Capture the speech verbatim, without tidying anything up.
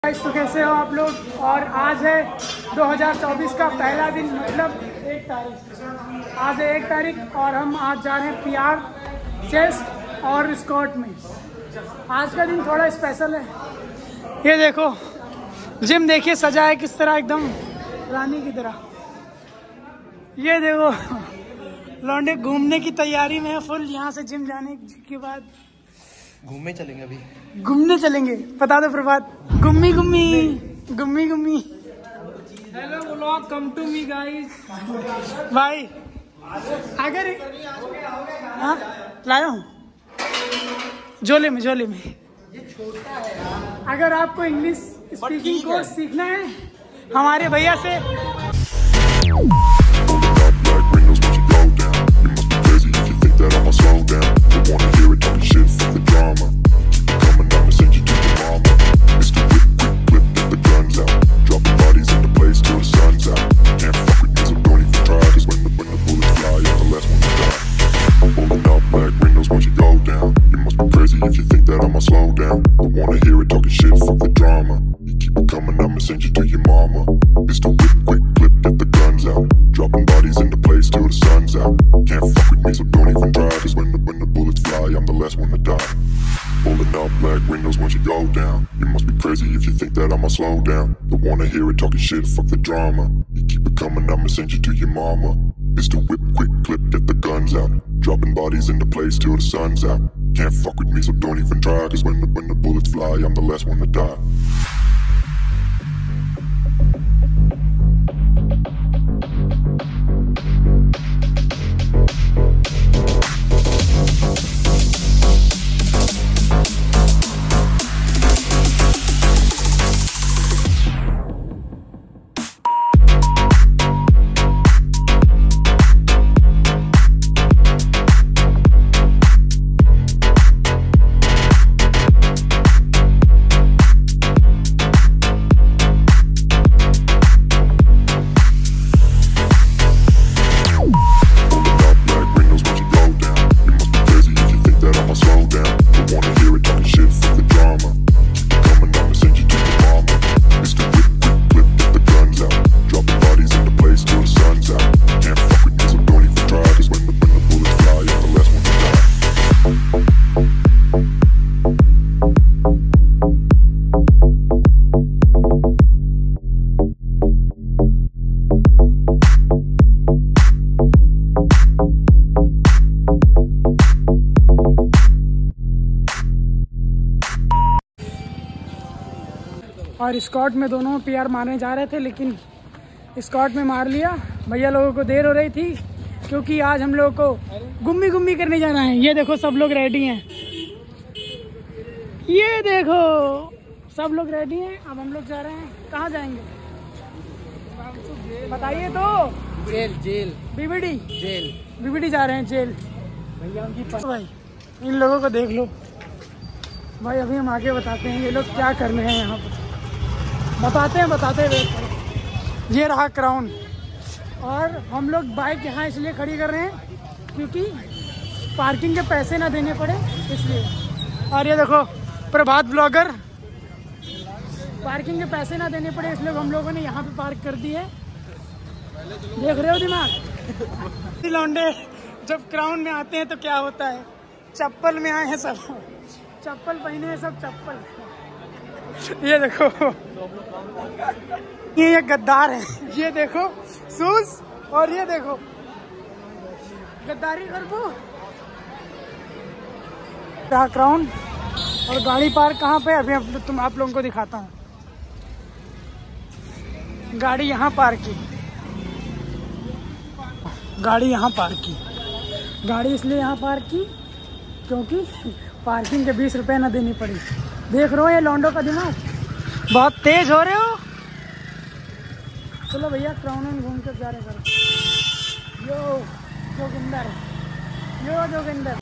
Guys, तो कैसे हो आप लोग। और आज है दो हज़ार चौबीस का पहला दिन, मतलब एक तारीख। आज है एक तारीख और हम आज जा रहे हैं पीआर, चेस्ट और स्कॉट में। आज का दिन थोड़ा स्पेशल है। ये देखो जिम, देखिए सजा है किस तरह, एकदम रानी की तरह। ये देखो लौंडे घूमने की तैयारी में है फुल। यहाँ से जिम जाने के बाद घूमने चलेंगे। अभी घूमने चलेंगे। बता दो प्रभात। गुम्मी गुम्मी गुम्मी गुम्मी। Hello vlog, come to me guys. भाई अगर हाँ लाया हूँ झोले में झोले में। अगर आपको इंग्लिश स्पीकिंग कोर्स सीखना है हमारे भैया से, if you think that I'ma slow down. Don't wanna hear it talking shit, fuck the drama. You keep it coming, I'ma send you to your mama. Pistol whip, quick clip, get the guns out. Dropping bodies into place till the sun's out. Can't fuck with me, so don't even try. Cause when the, when the bullets fly, I'm the last one to die. Pulling up black windows once you go down. You must be crazy if you think that I'ma slow down. Don't wanna hear it talking shit, fuck the drama. You keep it coming, I'ma send you to your mama. Pistol whip, quick clip, get the guns out. Dropping bodies into place till the sun's out. Can't fuck with me, so don't even try. Cause when the, when the bullets fly, I'm the last one to die. और Scott में दोनों PR मारने जा रहे थे, लेकिन Scott में मार लिया। भैया लोगों को देर हो रही थी क्योंकि आज हम लोगों को गुम्मी गुम्मी करने जाना है। ये देखो सब लोग रेडी हैं। ये देखो सब लोग रेडी हैं। अब हम लोग जा रहे हैं। कहाँ जाएंगे बताइए तो। Jail jail BBD jail BBD जा रहे हैं जेल। भैया उनकी भाई इन लोगों को देख लो भाई। अभी हम आगे बताते हैं ये लोग क्या कर रहे हैं यहाँ पर। बताते हैं बताते हैं। ये रहा क्राउन। और हम लोग बाइक यहाँ इसलिए खड़ी कर रहे हैं क्योंकि पार्किंग के पैसे ना देने पड़े, इसलिए। और ये देखो प्रभात ब्लॉगर। पार्किंग के पैसे ना देने पड़े इसलिए हम लोगों ने यहाँ पे पार्क कर दी है। देख रहे हो दिमाग। लौंडे जब क्राउन में आते हैं तो क्या होता है, चप्पल में आए हैं सब, चप्पल पहने हैं सब, चप्पल। ये देखो ये ये गद्दार है। ये देखो शूज और ये देखो गद्दारी कर दो। क्राउन और गाड़ी पार्क कहाँ पे अभी अब तुम आप लोगों को दिखाता हूँ। गाड़ी यहाँ पार्क की, गाड़ी यहाँ पार्क की। गाड़ी इसलिए यहाँ पार्क की क्योंकि पार्किंग के बीस रुपए ना देनी पड़ी। देख रहे हो ये लौंडो का दिमाग, बहुत तेज हो रहे हो। चलो भैया क्राउन में घूम कर जा रहे करो। यो जोगिंदर, यो जोगिंदर।